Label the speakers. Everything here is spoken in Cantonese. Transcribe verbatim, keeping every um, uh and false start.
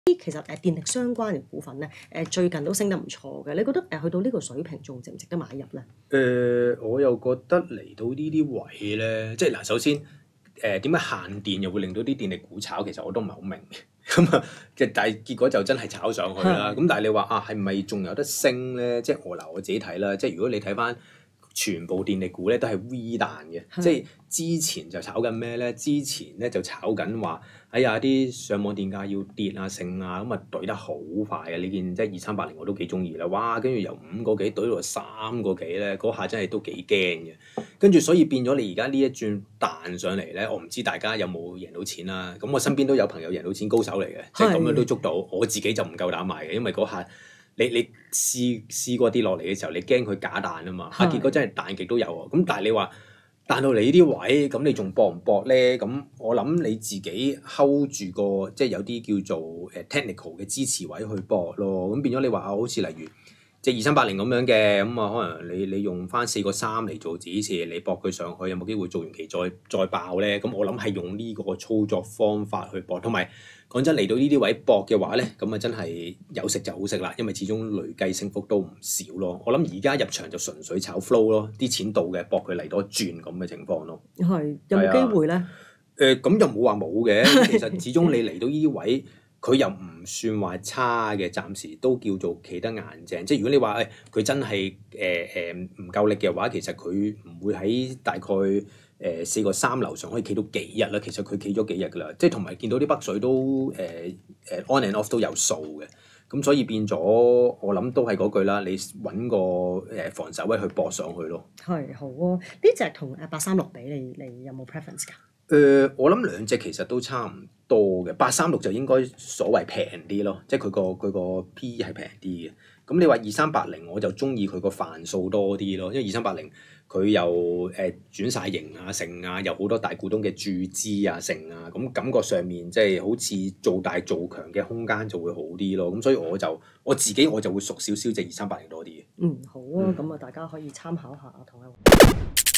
Speaker 1: 其實誒電力相關嘅股份咧，誒最近都升得唔錯嘅。你覺得誒去到呢個水平仲值唔值得買入咧？
Speaker 2: 誒、呃，我又覺得嚟到呢啲位咧，即係嗱，首先誒點解限電又會令到啲電力股炒？其實我都唔係好明嘅。咁啊，嘅但係結果就真係炒上去啦。咁但係你話啊，係咪仲有得升咧？即係我嗱我自己睇啦。即係如果你睇翻全部電力股咧，都係 V 彈嘅。即係之前就炒緊咩咧？之前咧就炒緊話，哎呀啲上網電價要跌啊、升啊，咁啊懟得好快啊！你見即係二三八零我都幾中意啦。哇，跟住由五個幾懟到三個幾咧，嗰下真係都幾驚嘅。跟住所以變咗你而家呢一轉彈上嚟咧，我唔知大家有冇贏到錢啦。咁我身邊都有朋友贏到錢，高手嚟嘅，即係咁樣都捉到。我自己就唔夠膽買嘅，因為嗰下你你試試過跌落嚟嘅時候，你驚佢假彈啊嘛。啊，結果真係彈極都有喎。咁但係你話彈到嚟呢啲位，咁你仲搏唔搏咧？咁我諗你自己 hold 住個即係有啲叫做誒 technical 嘅支持位去搏咯。咁變咗你話啊，好似例如即係二三八零咁樣嘅，咁啊可能你你用翻四個三嚟做指示，你搏佢上去有冇機會做完期再再爆咧？咁我諗係用呢個操作方法去搏。同埋講真，嚟到呢啲位搏嘅話咧，咁啊真係有食就好食啦，因為始終累計升幅都唔少咯。我諗而家入場就純粹炒 flow 咯，啲錢到嘅搏佢嚟多轉咁嘅情況咯。
Speaker 1: 係有冇機會咧？
Speaker 2: 誒、呃，咁又冇話冇嘅，其實始終你嚟到呢啲位。佢又唔算話差嘅，暫時都叫做企得硬淨。即係如果你話誒佢真係誒誒唔夠力嘅話，其實佢唔會喺大概誒四個三樓上可以企到幾日啦。其實佢企咗幾日㗎啦。即係同埋見到啲北水都誒誒、呃、on and off 都有數嘅。咁所以變咗我諗都係嗰句啦，你揾個誒防守位去搏上去咯。
Speaker 1: 係好啊！呢隻同誒八三六比，你你有冇 preference 㗎？
Speaker 2: 誒、呃，我諗兩隻其實都差唔多嘅，八三六就應該所謂平啲咯，即係佢個佢個 P E 係平啲嘅。咁你話二三八零，我就中意佢個範數多啲咯，因為二三八零佢又誒、呃、轉晒型啊、成啊，有好多大股東嘅注資啊、成啊，咁感覺上面即係好似做大做強嘅空間就會好啲咯。咁所以我就我自己我就會熟少少隻二三八零多啲嘅。
Speaker 1: 嗯，好啊，咁啊、嗯、大家可以參考下同一。